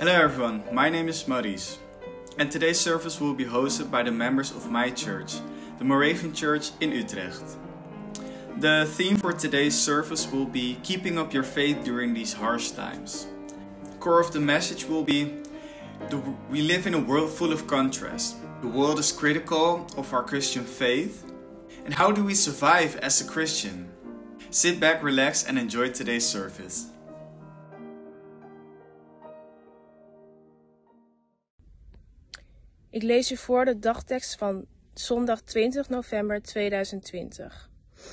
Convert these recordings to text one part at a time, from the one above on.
Hello everyone, my name is Maurice, and today's service will be hosted by the members of my church, the Moravian Church in Utrecht. The theme for today's service will be keeping up your faith during these harsh times. The core of the message will be we live in a world full of contrast. The world is critical of our Christian faith, and how do we survive as a Christian? Sit back, relax and enjoy today's service. Ik lees u voor de dagtekst van zondag 20 november 2020.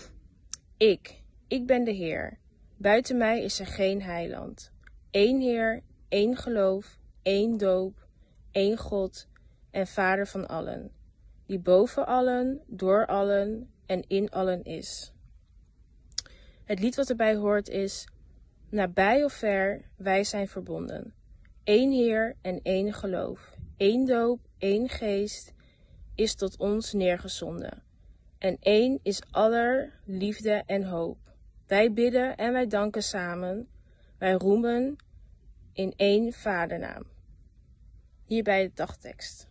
Ik ben de Heer. Buiten mij is er geen heiland. Eén Heer, één geloof, één doop, één God en Vader van allen, die boven allen, door allen en in allen is. Het lied wat erbij hoort is: nabij of ver, wij zijn verbonden. Eén Heer en één geloof, één doop, één geest is tot ons neergezonden. En één is aller liefde en hoop. Wij bidden en wij danken samen. Wij roemen in één Vadernaam. Hierbij de dagtekst.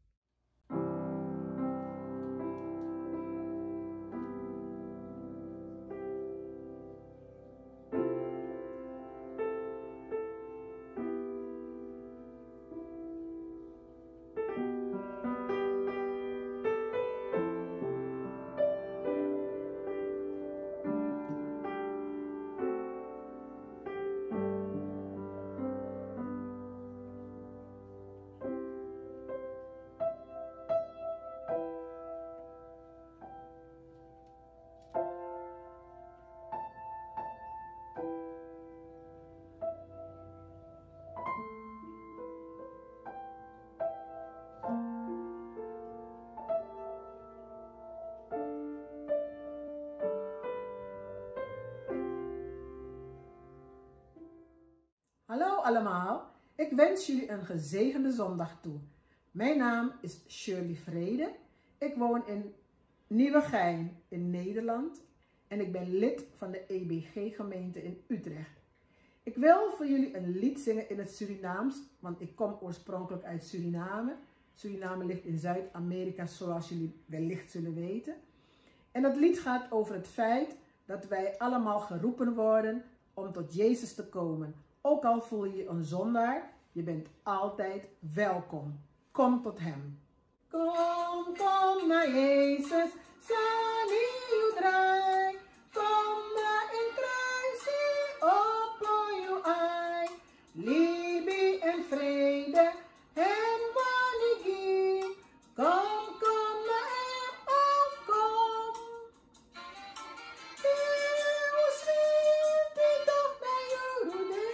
Hallo allemaal, ik wens jullie een gezegende zondag toe. Mijn naam is Shirley Vrede. Ik woon in Nieuwegein in Nederland en ik ben lid van de EBG-gemeente in Utrecht. Ik wil voor jullie een lied zingen in het Surinaams, want ik kom oorspronkelijk uit Suriname. Suriname ligt in Zuid-Amerika, zoals jullie wellicht zullen weten. En dat lied gaat over het feit dat wij allemaal geroepen worden om tot Jezus te komen. Ook al voel je je een zondaar, je bent altijd welkom. Kom tot hem. Kom, kom naar Jezus, sali u draai. Kom maar in kruisie, op je ai. Liefde en vrede, hem wanneer. Kom, kom naar hem, oh kom. Deus vinte doch na Yorude.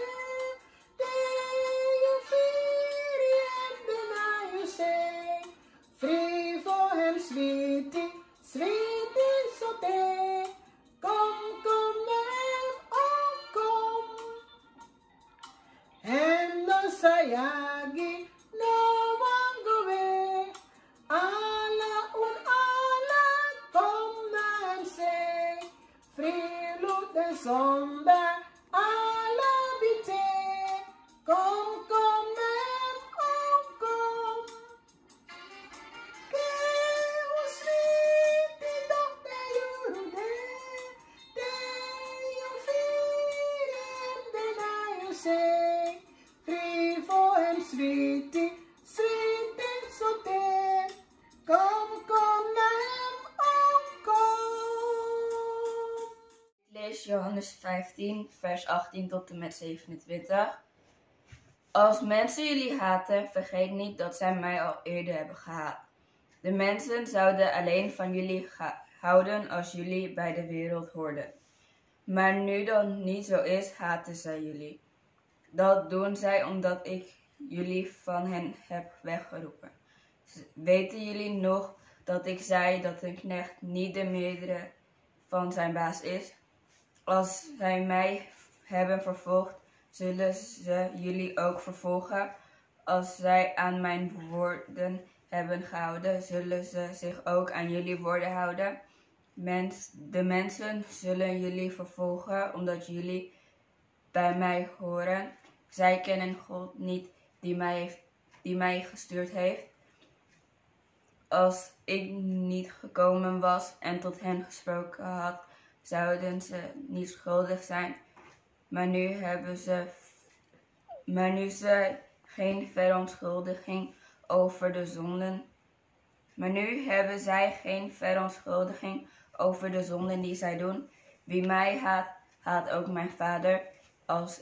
Free for him, sweetie, sweetie, so day. Kom hem, oh kom. En no sayagi, no one go away. Alla un alla, kom na hem say. Free loot and somber, alla bite. Kom hem, oh kom. Sweetie, sweetie, so dear. Kom naar hem, oh kom. Ik lees Johannes 15, vers 18 tot en met 27. Als mensen jullie haten, vergeet niet dat zij mij al eerder hebben gehaat. De mensen zouden alleen van jullie houden als jullie bij de wereld hoorden. Maar nu dat niet zo is, haten zij jullie. Dat doen zij omdat ik jullie van hen heb weggeroepen. Weten jullie nog dat ik zei dat een knecht niet de meerdere van zijn baas is? Als zij mij hebben vervolgd, zullen ze jullie ook vervolgen. Als zij aan mijn woorden hebben gehouden, zullen ze zich ook aan jullie woorden houden. De mensen zullen jullie vervolgen omdat jullie bij mij horen. Zij kennen God niet, die mij gestuurd heeft. Als ik niet gekomen was en tot hen gesproken had, zouden ze niet schuldig zijn. Maar nu hebben ze geen verontschuldiging over de zonden. Maar nu hebben zij geen verontschuldiging over de zonden die zij doen. Wie mij haat, haat ook mijn Vader. Als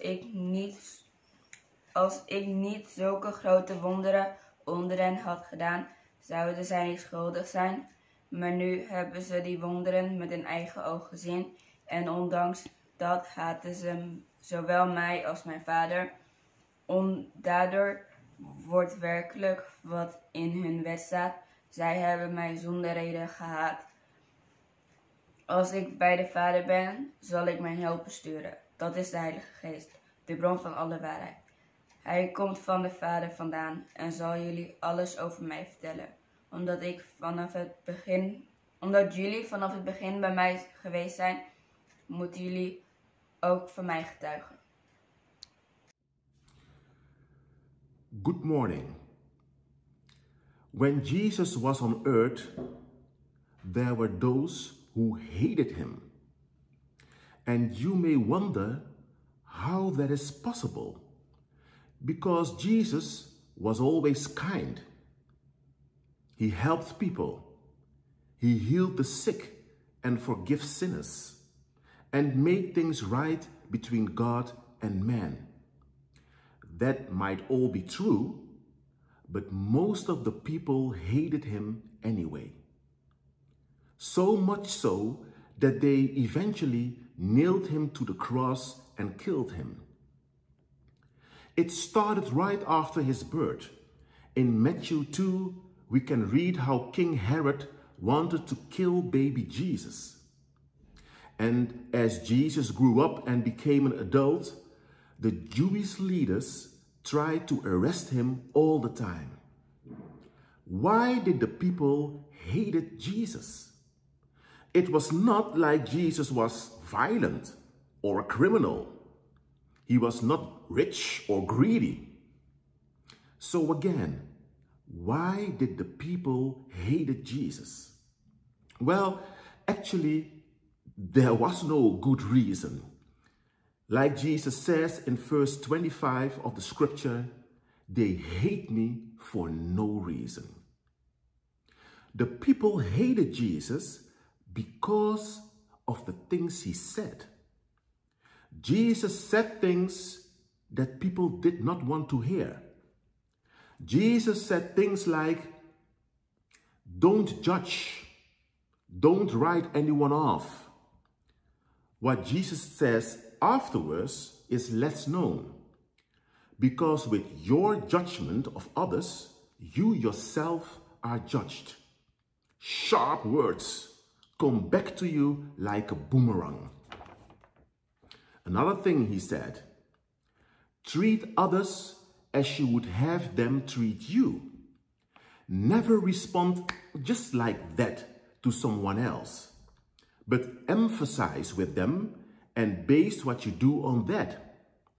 ik niet zulke grote wonderen onder hen had gedaan, zouden zij niet schuldig zijn. Maar nu hebben ze die wonderen met hun eigen ogen gezien. En ondanks dat haten ze zowel mij als mijn Vader. Daardoor wordt werkelijk wat in hun wet staat. Zij hebben mij zonder reden gehaat. Als ik bij de Vader ben, zal ik mijn helper sturen. Dat is de Heilige Geest, de bron van alle waarheid. Hij komt van de Vader vandaan en zal jullie alles over mij vertellen. Omdat jullie vanaf het begin bij mij geweest zijn, moeten jullie ook van mij getuigen. Good morning. When Jesus was on earth, there were those who hated him. And you may wonder how that is possible, because Jesus was always kind. He helped people. He healed the sick and forgave sinners and made things right between God and man. That might all be true, but most of the people hated him anyway. So much so that they eventually nailed him to the cross and killed him. It started right after his birth. In Matthew 2, we can read how King Herod wanted to kill baby Jesus. And as Jesus grew up and became an adult, the Jewish leaders tried to arrest him all the time. Why did the people hate Jesus? It was not like Jesus was violent or a criminal. He was not rich or greedy. So again, why did the people hate Jesus? Well, actually, there was no good reason. Like Jesus says in verse 25 of the scripture, they hate me for no reason. The people hated Jesus because of the things he said. Jesus said things that people did not want to hear. Jesus said things like, don't judge, don't write anyone off. What Jesus says afterwards is less known, because with your judgment of others, you yourself are judged. Sharp words come back to you like a boomerang. Another thing he said, treat others as you would have them treat you. Never respond just like that to someone else, but emphasize with them and base what you do on that.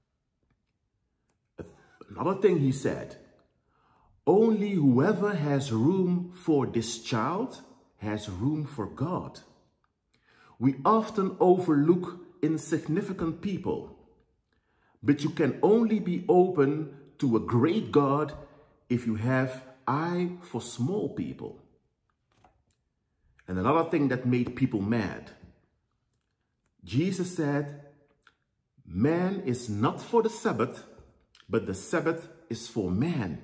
Another thing he said, only whoever has room for this child has room for God. We often overlook insignificant people, but you can only be open to a great God if you have eye for small people. And another thing that made people mad, Jesus said, man is not for the Sabbath, but the Sabbath is for man.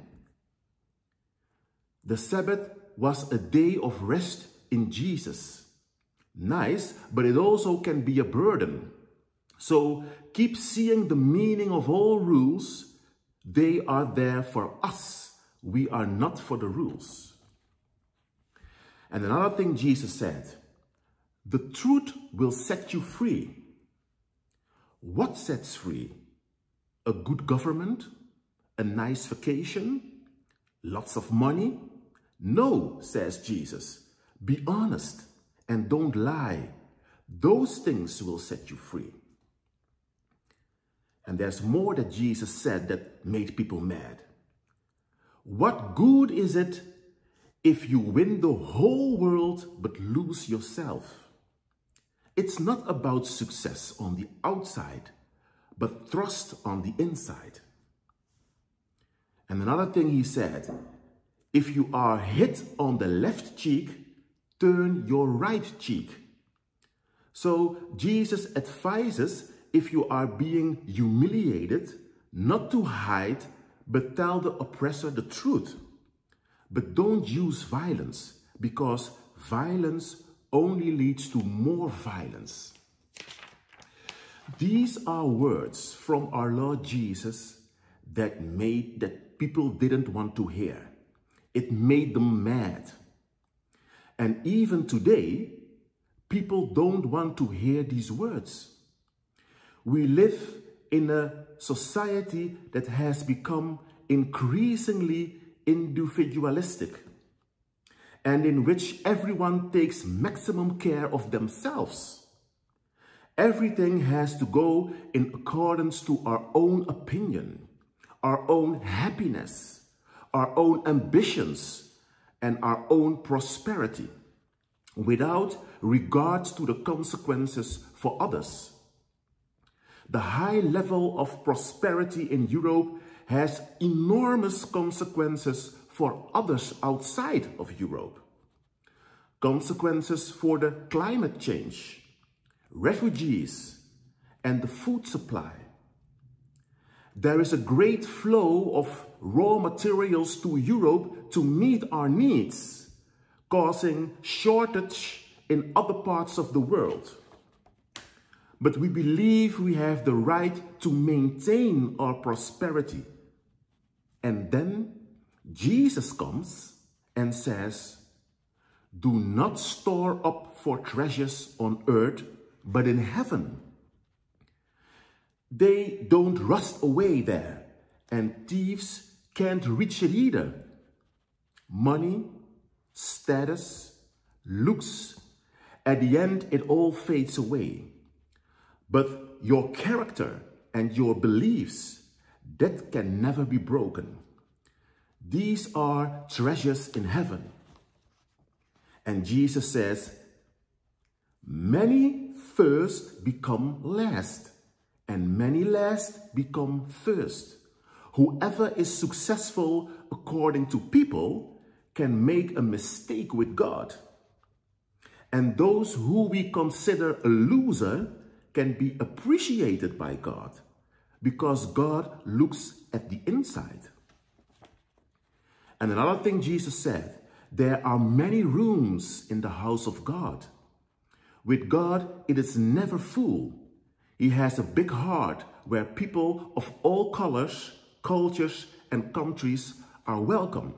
The Sabbath was a day of rest in Jesus. Nice, but it also can be a burden. So keep seeing the meaning of all rules. They are there for us. We are not for the rules. And another thing Jesus said, the truth will set you free. What sets free? A good government? A nice vacation? Lots of money? No, says Jesus. Be honest and don't lie. Those things will set you free. And there's more that Jesus said that made people mad. What good is it if you win the whole world but lose yourself? It's not about success on the outside, but trust on the inside. And another thing he said, if you are hit on the left cheek, turn your right cheek. So Jesus advises, if you are being humiliated, not to hide, but tell the oppressor the truth. But don't use violence, because violence only leads to more violence. These are words from our Lord Jesus that people didn't want to hear. It made them mad. And even today, people don't want to hear these words. We live in a society that has become increasingly individualistic, and in which everyone takes maximum care of themselves. Everything has to go in accordance to our own opinion, our own happiness, our own ambitions, and our own prosperity, without regard to the consequences for others. The high level of prosperity in Europe has enormous consequences for others outside of Europe. Consequences for the climate change, refugees, and the food supply. There is a great flow of raw materials to Europe to meet our needs, causing shortage in other parts of the world. But we believe we have the right to maintain our prosperity. And then Jesus comes and says, do not store up for treasures on earth, but in heaven. They don't rust away there, and thieves can't reach it either. Money, status, looks, at the end it all fades away. But your character and your beliefs, that can never be broken. These are treasures in heaven. And Jesus says, many first become last, and many last become first. Whoever is successful according to people can make a mistake with God. And those who we consider a loser can be appreciated by God, because God looks at the inside. And another thing Jesus said, there are many rooms in the house of God. With God, it is never full. He has a big heart where people of all colors, cultures, and countries are welcome.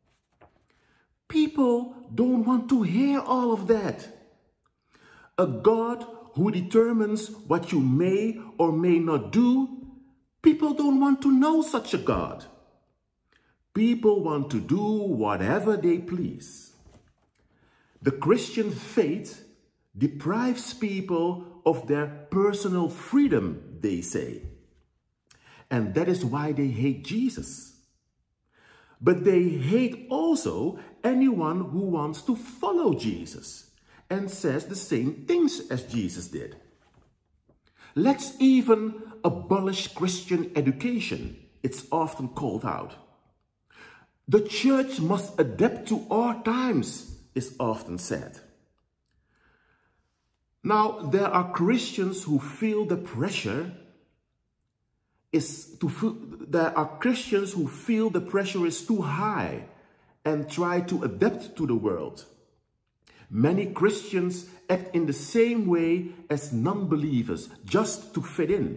People don't want to hear all of that. A God who determines what you may or may not do, people don't want to know such a God. People want to do whatever they please. The Christian faith deprives people of their personal freedom, they say. And that is why they hate Jesus. But they hate also anyone who wants to follow Jesus and says the same things as Jesus did. Let's even abolish Christian education, it's often called out. The church must adapt to our times, is often said. Now, there are Christians who feel the pressure is too high and try to adapt to the world. Many Christians act in the same way as non-believers, just to fit in.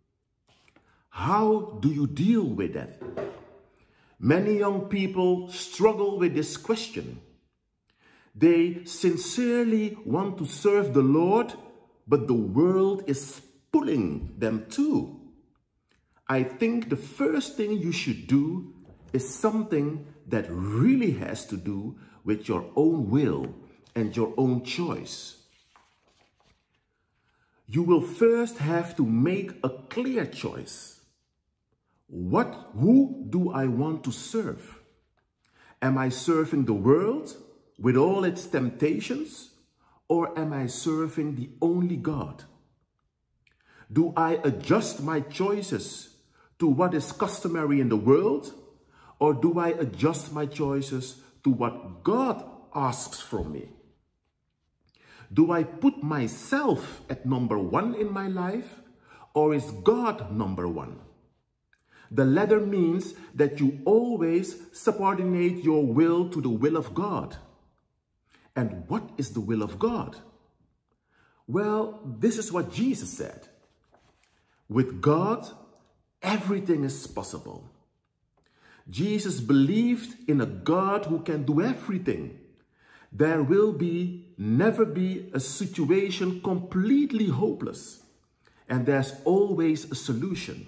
How do you deal with that? Many young people struggle with this question. They sincerely want to serve the Lord, but the world is pulling them too. I think the first thing you should do is something that really has to do with your own will and your own choice. You will first have to make a clear choice. Who do I want to serve? Am I serving the world with all its temptations, or am I serving the only God? Do I adjust my choices to what is customary in the world, or do I adjust my choices to what God asks from me? Do I put myself at number one in my life, or is God number one? The latter means that you always subordinate your will to the will of God. And what is the will of God? Well, this is what Jesus said. With God, everything is possible. Jesus believed in a God who can do everything. There will never be a situation completely hopeless, and there's always a solution.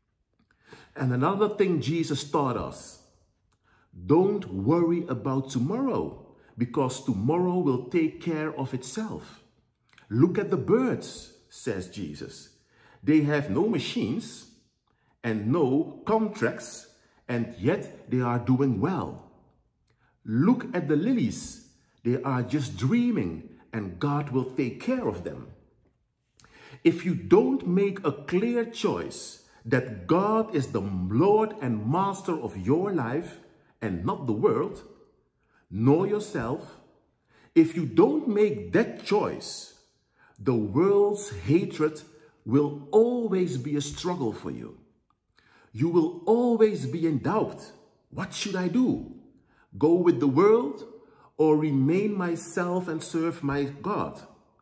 And another thing Jesus taught us, don't worry about tomorrow, because tomorrow will take care of itself. Look at the birds, says Jesus. They have no machines and no contracts, and yet they are doing well. Look at the lilies. They are just dreaming, and God will take care of them. If you don't make a clear choice that God is the Lord and Master of your life and not the world, nor yourself, if you don't make that choice, the world's hatred will always be a struggle for you. You will always be in doubt. What should I do? Go with the world or remain myself and serve my God?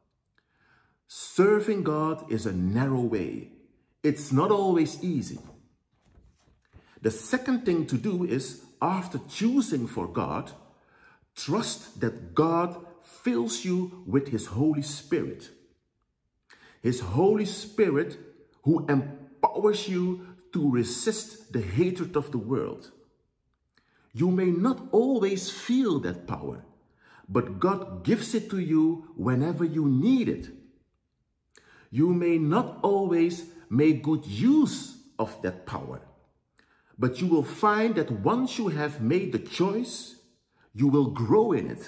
Serving God is a narrow way. It's not always easy. The second thing to do is, after choosing for God, trust that God fills you with His Holy Spirit. His Holy Spirit who empowers you to resist the hatred of the world. You may not always feel that power, but God gives it to you whenever you need it. You may not always make good use of that power, but you will find that once you have made the choice, you will grow in it.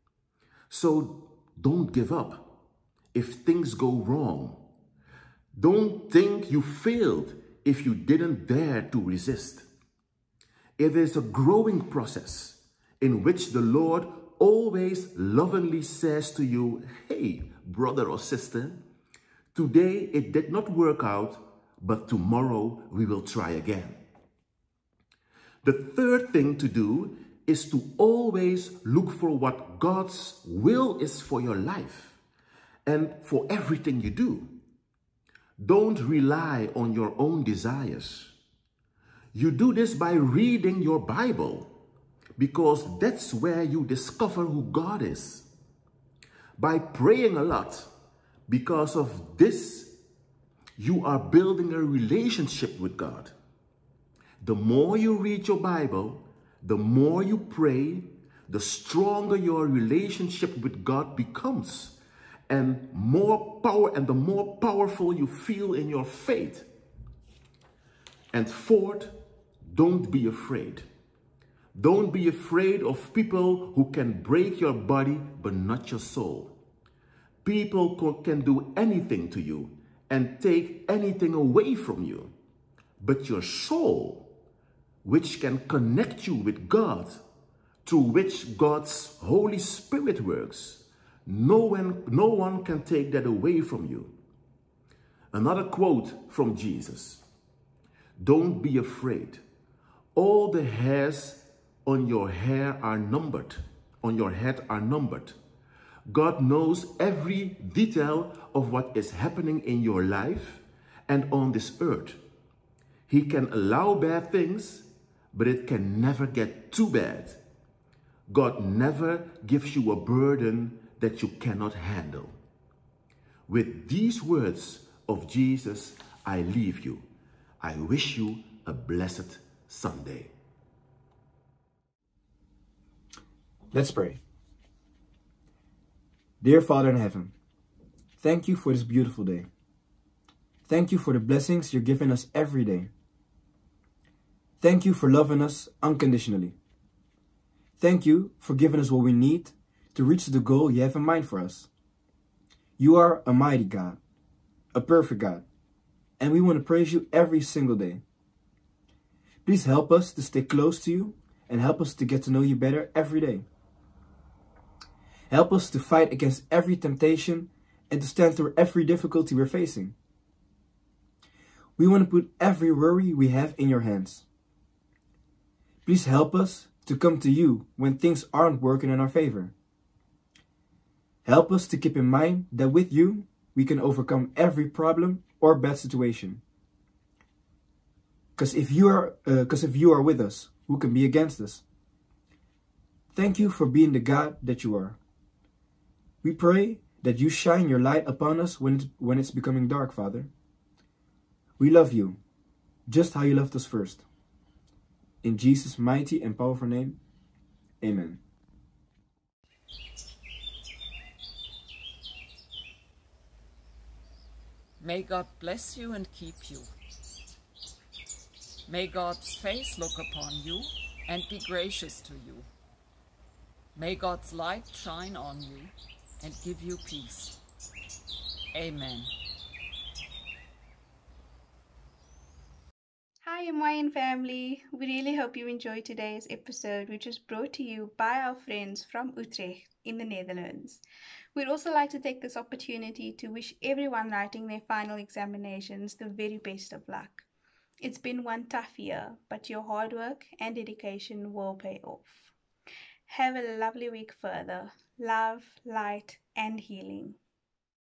So don't give up if things go wrong. Don't think you failed if you didn't dare to resist. It is a growing process in which the Lord always lovingly says to you, hey, brother or sister, today it did not work out, but tomorrow we will try again. The third thing to do is to always look for what God's will is for your life and for everything you do. Don't rely on your own desires. You do this by reading your Bible, because that's where you discover who God is. By praying a lot, because of this, you are building a relationship with God. The more you read your Bible, the more you pray, the stronger your relationship with God becomes, and the more powerful you feel in your faith. And fourth, don't be afraid. Don't be afraid of people who can break your body but not your soul. People can do anything to you and take anything away from you, but your soul, which can connect you with God, through which God's Holy Spirit works, no one can take that away from you. Another quote from Jesus: don't be afraid. All the hairs on your head are numbered. God knows every detail of what is happening in your life and on this earth. He can allow bad things, but it can never get too bad. God never gives you a burden that you cannot handle. With these words of Jesus, I leave you. I wish you a blessed Sunday. Let's pray. Dear Father in heaven, thank you for this beautiful day. Thank you for the blessings you're giving us every day. Thank you for loving us unconditionally. Thank you for giving us what we need to reach the goal you have in mind for us. You are a mighty God, a perfect God, and we want to praise you every single day. Please help us to stay close to you and help us to get to know you better every day. Help us to fight against every temptation and to stand through every difficulty we're facing. We want to put every worry we have in your hands. Please help us to come to you when things aren't working in our favor. Help us to keep in mind that with you, we can overcome every problem or bad situation. Because if you are with us, who can be against us? Thank you for being the God that you are. We pray that you shine your light upon us when it's becoming dark, Father. We love you, just how you loved us first. In Jesus' mighty and powerful name, amen. May God bless you and keep you. May God's face look upon you and be gracious to you. May God's light shine on you and give you peace. Amen. Hi MYN family, we really hope you enjoyed today's episode, which was brought to you by our friends from Utrecht in the Netherlands. We'd also like to take this opportunity to wish everyone writing their final examinations the very best of luck. It's been one tough year, but your hard work and dedication will pay off. Have a lovely week further. Love, light, and healing.